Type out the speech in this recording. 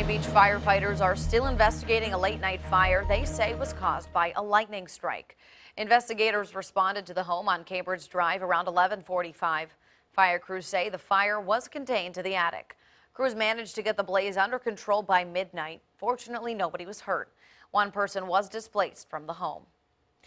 Beach firefighters are still investigating a late-night fire they say was caused by a lightning strike. Investigators responded to the home on Cambridge Drive around 11:45. Fire crews say the fire was contained to the attic. Crews managed to get the blaze under control by midnight. Fortunately, nobody was hurt. One person was displaced from the home.